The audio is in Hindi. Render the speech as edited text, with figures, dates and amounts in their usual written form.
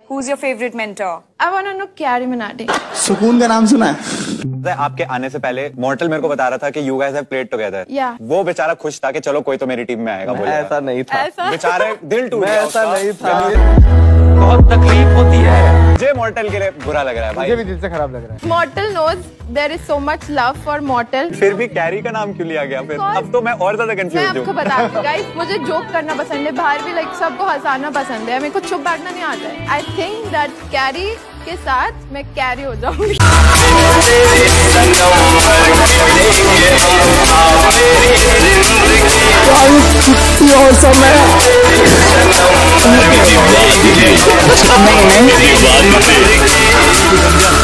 Who's your favorite mentor? I want to know Carrie Minati. सुकून का नाम सुना है? आपके आने से पहले मॉर्टल मेरे को बता रहा था कि you guys have played together. Yeah. वो बेचारा खुश था कि चलो कोई तो मेरी टीम में आएगा। ऐसा नहीं था। बेचारे दिल टूट गया। ऐसा नहीं था। बहुत तकलीफ होती है। मुझे मॉर्टल के लिए बुरा लग रहा है भाई। मुझे भी दिल से खराब लग रहा है। Mortal knows there is so much love for Mortal. फिर भी कैरी का नाम क्यों लिया गया फिर? अब तो मैं और ज्यादा कंफ्यूज हूँ। मैं आपको बताती हूँ गाइस, मुझे जोक करना पसंद है, बाहर भी लाइक सबको हंसाना पसंद है, मेरे को चुप बैठना नहीं आता है। आई थिंक दैट कैरी के साथ मैं कैरी हो जाऊंगी। कितनी औसम है।